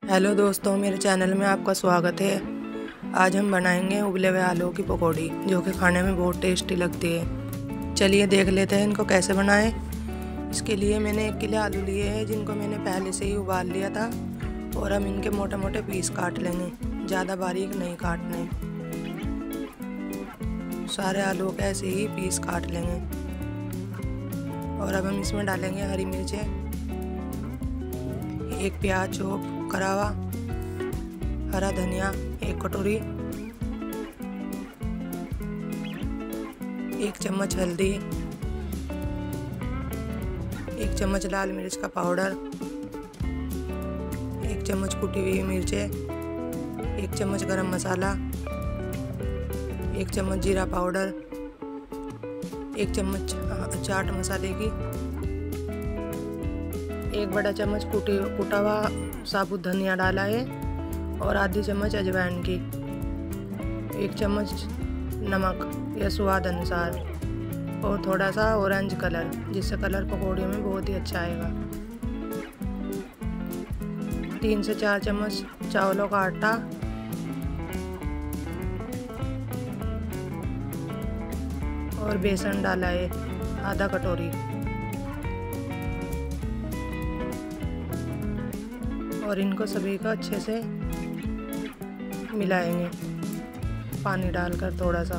Hello दोस्तों, मेरे channel में आपका स्वागत है। आज हम बनाएंगे उबले हुए आलू की पकौड़ी, जो कि खाने में बहुत टेस्टी लगती है। चलिए देख लेते हैं इनको कैसे बनाएं। इसके लिए मैंने 1 किलो आलू लिए हैं, जिनको मैंने पहले से ही उबाल लिया था। और हम इनके मोटे मोटे पीस काट लेंगे, ज़्यादा बारीक नहीं काटने। सारे आलू के ऐसे ही पीस काट लेंगे। और अब हम इसमें डालेंगे हरी मिर्चें, 1 प्याज चॉप करा हुआ, हरा धनिया 1 कटोरी, 1 चम्मच हल्दी, 1 चम्मच लाल मिर्च का पाउडर, 1 चम्मच कुटी हुई मिर्चें, 1 चम्मच गरम मसाला, 1 चम्मच जीरा पाउडर, 1 चम्मच चाट मसाले की, 1 बड़ा चम्मच कुटा हुआ साबुत धनिया डाला है, और आधी चम्मच अजवाइन की, 1 चम्मच नमक या स्वाद अनुसार, और थोड़ा सा ऑरेंज कलर, जिससे कलर पकौड़े में बहुत ही अच्छा आएगा। 3 से 4 चम्मच चावलों का आटा, और बेसन डाला है आधा कटोरी, और इनको सभी को अच्छे से मिलाएंगे पानी डालकर थोड़ा सा।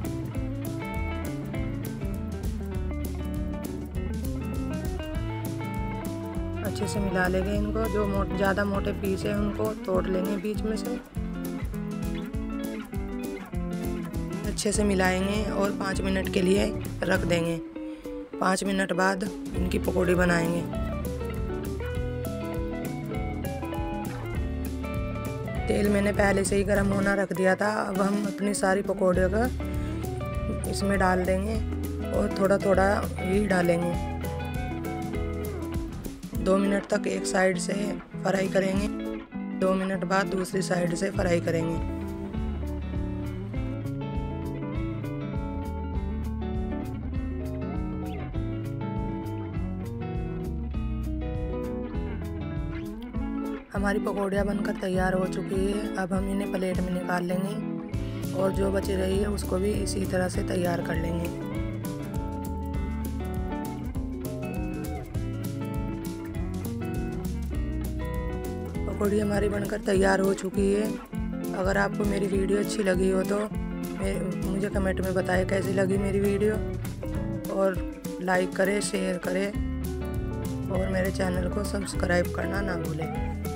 अच्छे से मिला लेंगे इनको। जो ज़्यादा मोटे पीस है उनको तोड़ लेंगे बीच में से। अच्छे से मिलाएंगे और 5 मिनट के लिए रख देंगे। 5 मिनट बाद इनकी पकौड़ी बनाएंगे। तेल मैंने पहले से ही गर्म होना रख दिया था। अब हम अपनी सारी पकौड़ियों का इसमें डाल देंगे, और थोड़ा थोड़ा ही डालेंगे। 2 मिनट तक एक साइड से फ्राई करेंगे, 2 मिनट बाद दूसरी साइड से फ्राई करेंगे। हमारी पकौड़ियाँ बनकर तैयार हो चुकी है। अब हम इन्हें प्लेट में निकाल लेंगे, और जो बची रही है उसको भी इसी तरह से तैयार कर लेंगे। पकौड़ी हमारी बनकर तैयार हो चुकी है। अगर आपको मेरी वीडियो अच्छी लगी हो तो मुझे कमेंट में बताएं कैसी लगी मेरी वीडियो, और लाइक करें, शेयर करें, और मेरे चैनल को सब्सक्राइब करना ना भूलें।